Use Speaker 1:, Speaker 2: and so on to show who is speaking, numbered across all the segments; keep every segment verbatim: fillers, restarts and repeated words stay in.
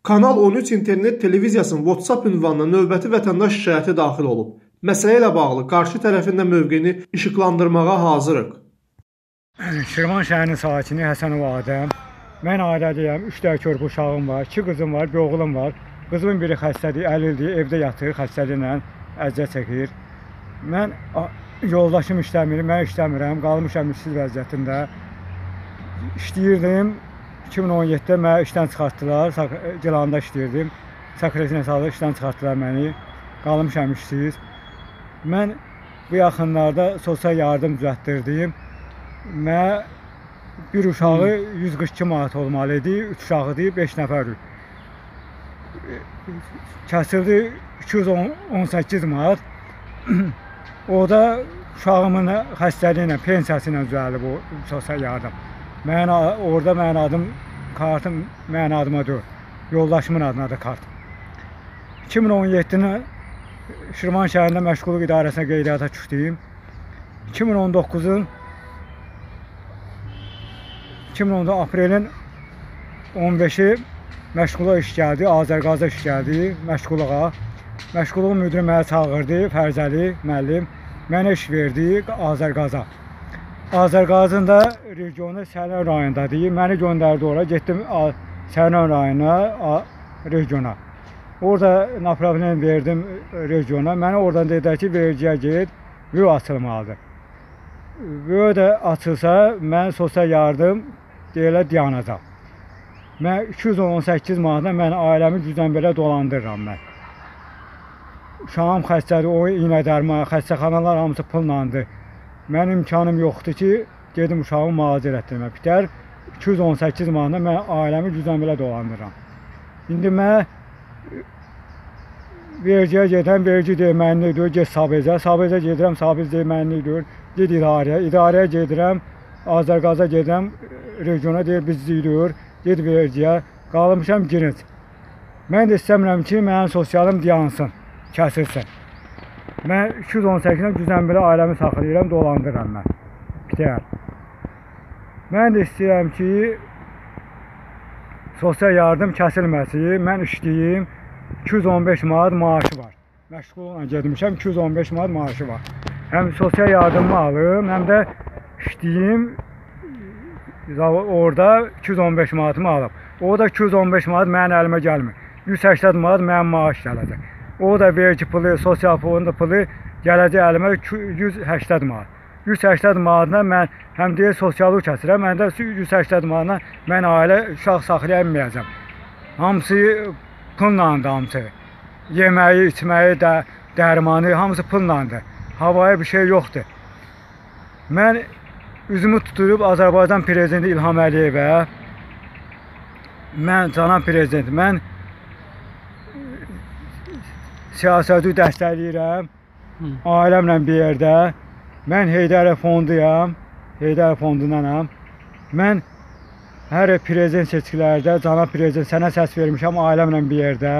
Speaker 1: Kanal on üç internet televiziyasının WhatsApp ünvanına növbəti vətəndaş şikayəti daxil olub. Məsələ ilə bağlı qarşı tərəfində mövqeyini işıqlandırmağa hazırıq.
Speaker 2: Şirvan şəhərinin sakini Həsənov Adəm. Mən ailəliyəm, üç dənə körpə uşağım var, iki qızım var, bir oğlum var. Qızımın biri xəstədir, əlil ildir, evdə yatır, xəstəliklə əziyyət çəkir. Mən yoldaşım işləmir, mən işləmirəm, qalmışam işsiz vəziyyətində. İşləyirdim, iki min on yeddidə məni işdən çıxartdılar, Gilanda işləyirdim. Sekretinə sağda işdən çıxartdılar məni, qalmışam işsiz. Mən bu yaxınlarda sosial yardım düzəltdirdim. Mən bir uşağı yüz qırx iki manat olmalı idi, üç uşağıdır, beş nəfərik. Kəsildi iki yüz on səkkiz manat. O da uşağımın xəstəliyinə, pensiyası ilə düzəlib o sosial yardım. Mən, orada mənim adım, kartım mənim adıma deyil, yoldaşımın adına da kart. iki min on yeddini Şirvan şəhərində məşğulluq idarəsinə qeydiyyata düşdüm. iki min on doqquzun iki min on aprelin on beşi məşğulluğa iş gəldi, Azərqaza iş gəldi, məşğulluğa. Məşğulluğun müdiri mənə çağırdı, Fərzəli müəllim, mənə iş verdi Azərqaza. Azərqazın da regionu Sələn rayonundadır. Məni göndərdi ora, getdim Sələn rayonuna, regiona. Orada направление verdim regiona. Mənə oradan dedilər ki, vericiyə get, V Ö açılmalıdır. V Ö də açılsa, mən sosial yardım deyirlər dayanacaq. Mən iki yüz on səkkiz manatla mən ailəmi gücdən belə dolandırıram mən. Uşağım xəstədir, o iynədərmə, xəstəxanalar hamısı pullandı. Mənim imkanım yoxdur ki, gedim uşağımı müalicə etdirmə. Bitər, iki yüz on səkkiz manatla mən ailəmi gücdən belə dolandırıram. İndi mən vericiyə gedən, verici deyir, mənli deyir, get Sabezə. Sabezə gedirəm, Sabez deyir, mənli deyir, get idarəyə. İdarəyə gedirəm, Azərqaza gedirəm, regiona deyir, bizlik deyir, get vericiyə. Qalmışam girinc. Mən də istəmirəm ki, mənim sosialım dayansın, kəsilsin. Mən iki yüz on səkkizdən gücdən belə ailəmi saxlayıram, dolandırıram mən. Bitər. Mən də istəyirəm ki, sosial yardım kəsilməsi, mən işləyim, iki yüz on beş manat maaşı var. Məşğulla gedmişəm, iki yüz on beş manat maaşı var. Həm sosial yardımımı alım, həm də işləyim, orada iki yüz on beş manatımı alım. O da iki yüz on beş manat mənim əlimə gəlmir. yüz səksən manat mənim maaş gələcək. O da vergi pulu, sosial fond pulu gələcək əlimə yüz səksən manat. yüz səksən manatla mən həm deyil sosialı kəsirəm, mən də yüz səksən manatla mən ailə uşaq saxlayamayacam. Hamısı pullandı hamısı. Yeməyi, içməyi, də, dərmanı, hamısı pullandı. Havaya bir şey yoxdur. Mən üzümü tuturub Azərbaycan Prezidenti İlham Əliyevə, mən cənab prezident, mən siyasəti dəstəkləyirəm, ailəmlə bir yerdə. Mən Heydər fonduyam, Heydər fondundanam. Mən hər prezident seçkilərdə, cənab prezident, sənə səs vermişəm ailəmlə bir yerdə.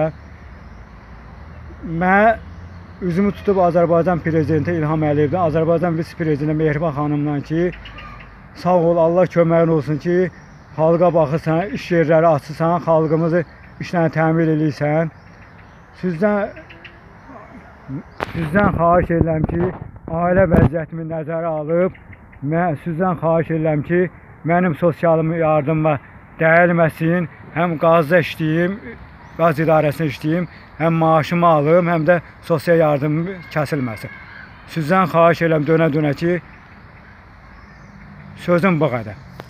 Speaker 2: Mən üzümü tutub Azərbaycan Prezidenti İlham Əliyevdən, Azərbaycan Vice-Prezidenti Mehriban xanımdan ki, sağ ol, Allah köməyin olsun ki, xalqa baxırsan, iş yerləri açırsan, xalqımızı işlə təmin edirsən. Sizdən, sizdən xahiş edirəm ki, ailə vəziyyətimi nəzərə alıb, mən sizdən xahiş edirəm ki, mənim sosialımı yardıma dəyilməsin, həm qazda işləyim, qaz idarəsində işləyim, həm maaşımı alım, həm də sosial yardımım kəsilməsin. Sizdən xahiş edirəm dönə-dönə ki, sözüm bu qədər.